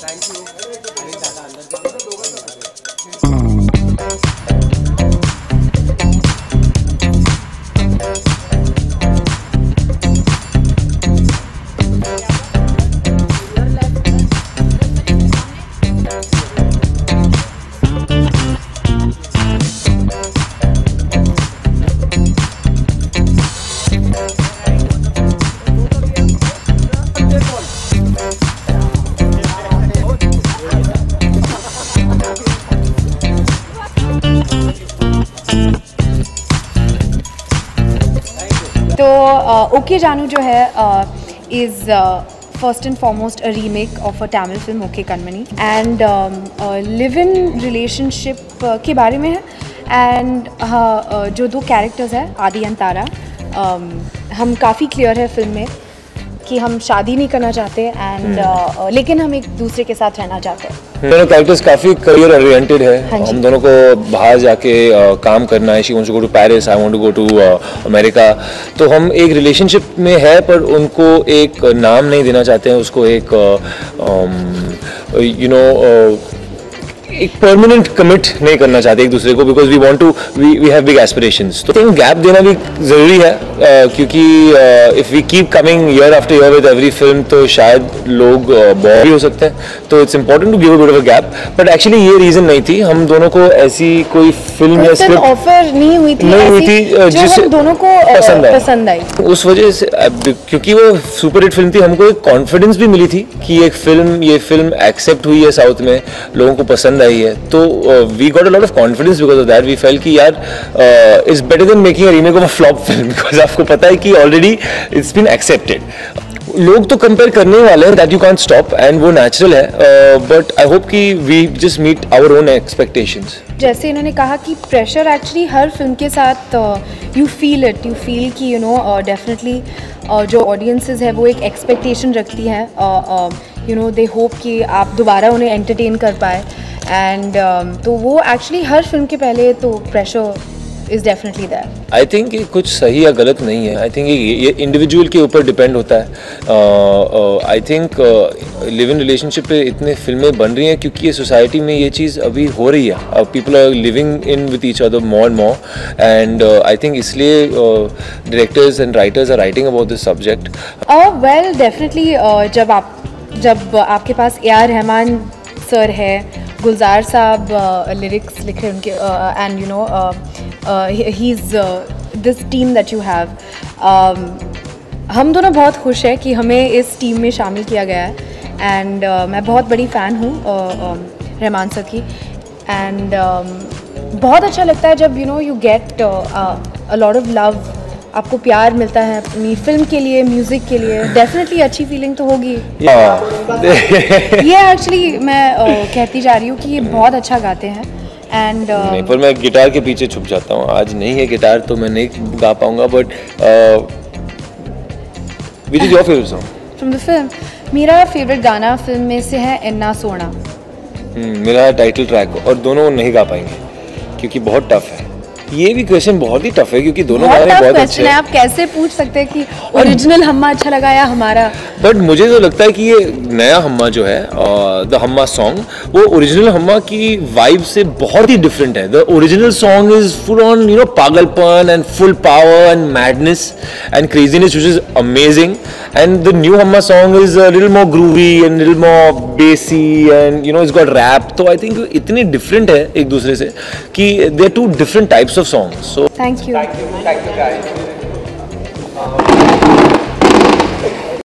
तो ओके जानू जो है is first and foremost a remake of a Tamil film OK Kanmani and live in relationship के बारे में है एंड जो दो कैरेक्टर्स हैं आदि एंड तारा हम काफ़ी क्लियर है फिल्म में कि हम शादी नहीं करना चाहते एंड लेकिन हम एक दूसरे के साथ रहना चाहते हैं। दोनों कैरेक्टर्स काफी करियर ओरिएंटेड है। हम दोनों को बाहर जाके काम करना है। She wants to go to Paris, I want to go to America. तो हम एक रिलेशनशिप में है पर उनको एक नाम नहीं देना चाहते हैं, उसको एक एक परमानेंट कमिट नहीं करना चाहते एक दूसरे को, because we want to we have big aspirations. तो आई थिंक गैप देना भी ज़रूरी है क्योंकि if we keep coming year after year with every film तो शायद लोग बोर भी हो सकते हैं। तो it's important to give a bit of a gap, but actually ये रीज़न नहीं थी। हम दोनों को ऐसी कोई फिल्म या स्क्रिप्ट ऑफर नहीं हुई थी जिससे दोनों को पसंद आई। उस वजह से क्योंकि वो सुपर हिट फिल्म थी, हमको एक कॉन्फिडेंस भी मिली थी कि ये फिल्म एक्सेप्ट हुई है साउथ में, लोगों को पसंद आई है। तो we got a lot of confidence because of that. We felt कि यार it's better than making a remake of a flop film, because आपको पता है कि ऑलरेडी इट्स बीन एक्सेप्टेड। लोग तो कंपेयर करने वाले हैं, that you can't stop and वो नेचुरल है, बट आई होप कि we just meet our own expectations. जैसे इन्होंने कहा कि प्रेशर एक्चुअली हर फिल्म के साथ यू फील कि डेफिनेटली जो ऑडियंसेस है वो एक एक्सपेक्टेशन रखती हैं, दे होप कि आप दोबारा उन्हें एंटरटेन कर पाए एंड तो वो एक्चुअली हर फिल्म के पहले तो pressure is definitely that. I think ये कुछ सही या गलत नहीं है। आई थिंक ये इंडिविजुअल के ऊपर डिपेंड होता है। I think live in relationship पे इतने फिल्में बन रही हैं क्योंकि ये सोसाइटी में ये चीज़ अभी हो रही है। People are living in with each other more and more and I think इसलिए directors and writers are writing about this subject. Well definitely जब आपके पास ए.आर. रहमान सर है, गुलजार साहब लिरिक्स लिख रहे हैं उनके and he is this team that you have, हम दोनों बहुत खुश हैं कि हमें इस टीम में शामिल किया गया है एंड मैं बहुत बड़ी फ़ैन हूँ रहमान सर की एंड बहुत अच्छा लगता है जब you get a lot of love, आपको प्यार मिलता है अपनी फिल्म के लिए, म्यूज़िक के लिए, डेफिनेटली अच्छी फीलिंग तो होगी। ये एक्चुअली मैं कहती जा रही हूँ कि ये बहुत अच्छा गाते हैं एंड नहीं, पर मैं गिटार के पीछे छुप जाता हूँ। आज नहीं है गिटार तो मैं नहीं गा पाऊँगा, but which is your favourite song from the film? मेरा फेवरेट गाना फिल्म में से है इन्ना सोना। मेरा टाइटल ट्रैक, और दोनों नहीं गा पाएंगे क्योंकि बहुत टफ है। ये भी क्वेश्चन बहुत ही टफ है क्योंकि दोनों गाने बहुत अच्छे हैं। आप कैसे पूछ सकते हैं कि ओरिजिनल हम्मा अच्छा लगा या हमारा? बट मुझे तो लगता है कि ये नया हम्मा जो है, द हम्मा सॉन्ग, वो ओरिजिनल हम्मा की वाइब से बहुत ही डिफरेंट है। The original song is full on पागलपन and full power and madness and craziness which is amazing, and the new Humma song is little more groovy and little more bassy and it's got rap. तो I think इतने different है एक दूसरे से कि they are two different types of songs. So thank you guys.